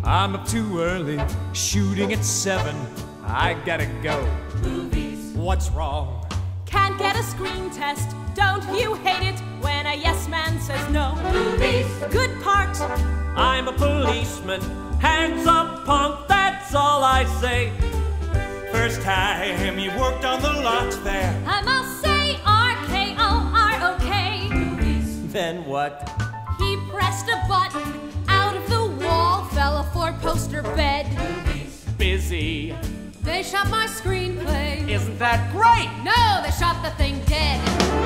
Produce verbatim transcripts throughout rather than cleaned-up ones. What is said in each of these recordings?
I'm up too early, shooting at seven. I gotta go. Movies. What's wrong? Can't get a screen test. Don't you hate it when a yes man says no? Movies. Good part. I'm a policeman. Hands up, punk, that's all I say. First time you worked on the lot there. I must say R K O R O K. Movies. Then what? He pressed a button. Out of the wall fell a four-poster bed. Movies. Busy. They shot my screenplay. Isn't that great? No, they shot the thing dead.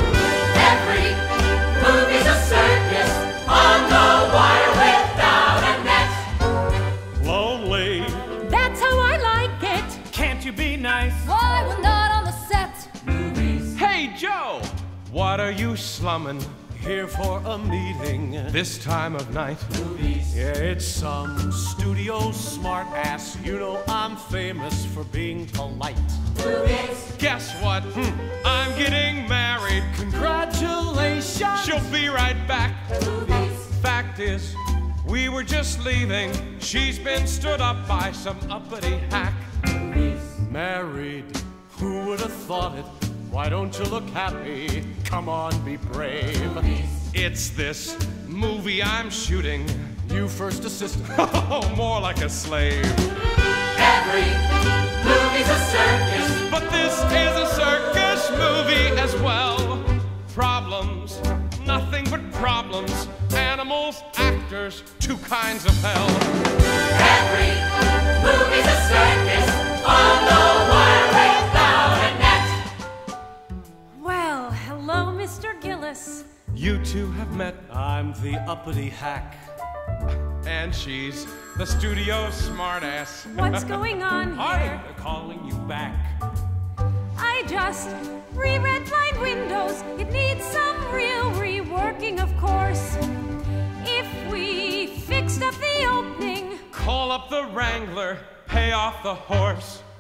Every movie's a circus on the wire without a net. Lonely. That's how I like it. Can't you be nice? Why we're not on the set? Movies. Hey, Joe! What are you slumming? Here for a meeting this time of night. Movies. Yeah, it's some studio smart ass. You know I'm famous for being polite. Movies. Guess what? Hmm. I'm getting married. Congratulations! She'll be right back. Movies. Fact is, we were just leaving. She's been stood up by some uppity hack. Movies. Married, who would have thought it? Why don't you look happy? Come on, be brave. Movies. It's this movie I'm shooting. You first assistant. Oh, more like a slave. Every movie's a circus. But this is a circus movie as well. Problems, nothing but problems. Animals, actors, two kinds of hell. Every movie's a circus on the wire without a net. Well, hello, Mister Gillis. You two have met. I'm the uppity hack. And she's the studio smartass. What's going on Hi, here? they're calling you back. I just reread Blind Windows. It needs some real reworking, of course. If we fixed up the opening, Call up the wrangler, pay off the horse.